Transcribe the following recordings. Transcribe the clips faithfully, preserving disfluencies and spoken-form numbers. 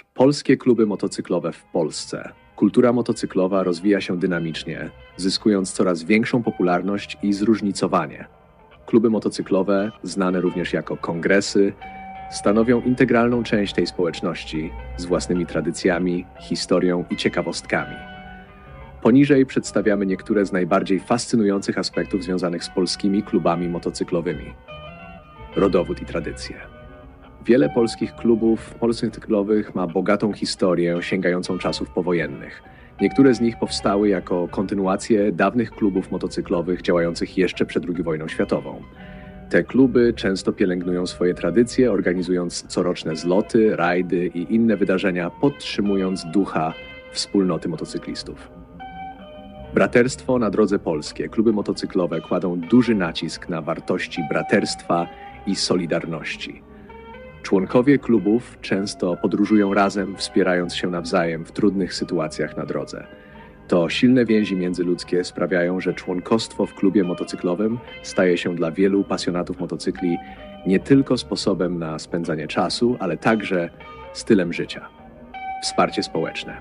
Polskie kluby motocyklowe w Polsce. Kultura motocyklowa rozwija się dynamicznie, zyskując coraz większą popularność i zróżnicowanie. Kluby motocyklowe, znane również jako kongresy, stanowią integralną część tej społeczności z własnymi tradycjami, historią i ciekawostkami. Poniżej przedstawiamy niektóre z najbardziej fascynujących aspektów związanych z polskimi klubami motocyklowymi. Rodowód i tradycje. Wiele polskich klubów motocyklowych ma bogatą historię sięgającą czasów powojennych. Niektóre z nich powstały jako kontynuacje dawnych klubów motocyklowych działających jeszcze przed drugią wojną światową. Te kluby często pielęgnują swoje tradycje, organizując coroczne zloty, rajdy i inne wydarzenia, podtrzymując ducha wspólnoty motocyklistów. Braterstwo na drodze polskie. Kluby motocyklowe kładą duży nacisk na wartości braterstwa i solidarności. Członkowie klubów często podróżują razem, wspierając się nawzajem w trudnych sytuacjach na drodze. To silne więzi międzyludzkie sprawiają, że członkostwo w klubie motocyklowym staje się dla wielu pasjonatów motocykli nie tylko sposobem na spędzanie czasu, ale także stylem życia. Wsparcie społeczne.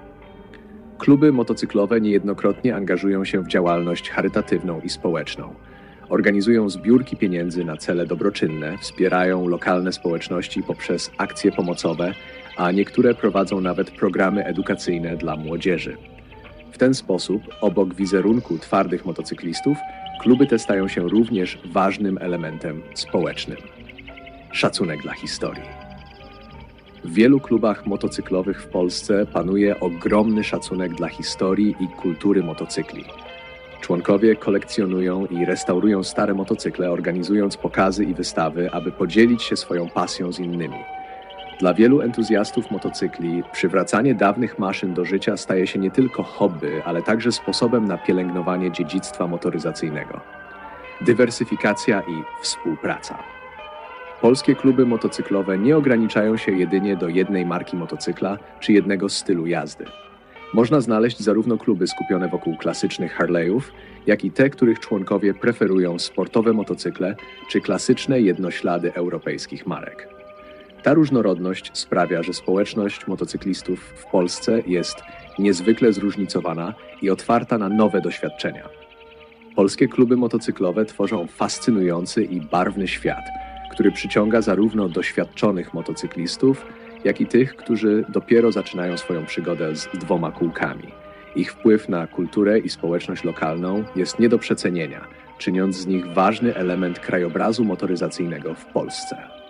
Kluby motocyklowe niejednokrotnie angażują się w działalność charytatywną i społeczną. Organizują zbiórki pieniędzy na cele dobroczynne, wspierają lokalne społeczności poprzez akcje pomocowe, a niektóre prowadzą nawet programy edukacyjne dla młodzieży. W ten sposób, obok wizerunku twardych motocyklistów, kluby te stają się również ważnym elementem społecznym. Szacunek dla historii. W wielu klubach motocyklowych w Polsce panuje ogromny szacunek dla historii i kultury motocykli. Członkowie kolekcjonują i restaurują stare motocykle, organizując pokazy i wystawy, aby podzielić się swoją pasją z innymi. Dla wielu entuzjastów motocykli przywracanie dawnych maszyn do życia staje się nie tylko hobby, ale także sposobem na pielęgnowanie dziedzictwa motoryzacyjnego. Dywersyfikacja i współpraca. Polskie kluby motocyklowe nie ograniczają się jedynie do jednej marki motocykla czy jednego stylu jazdy. Można znaleźć zarówno kluby skupione wokół klasycznych Harley'ów, jak i te, których członkowie preferują sportowe motocykle czy klasyczne jednoślady europejskich marek. Ta różnorodność sprawia, że społeczność motocyklistów w Polsce jest niezwykle zróżnicowana i otwarta na nowe doświadczenia. Polskie kluby motocyklowe tworzą fascynujący i barwny świat, który przyciąga zarówno doświadczonych motocyklistów, jak i tych, którzy dopiero zaczynają swoją przygodę z dwoma kółkami. Ich wpływ na kulturę i społeczność lokalną jest nie do przecenienia, czyniąc z nich ważny element krajobrazu motoryzacyjnego w Polsce.